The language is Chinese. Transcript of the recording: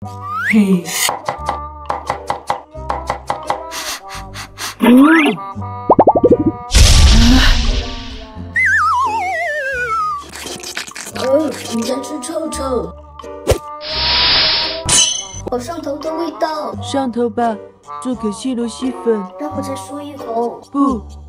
嘿， 你在吃臭臭，好上头的味道。 上头吧，做个西螺蛳粉。 让我再嗦一口。 不，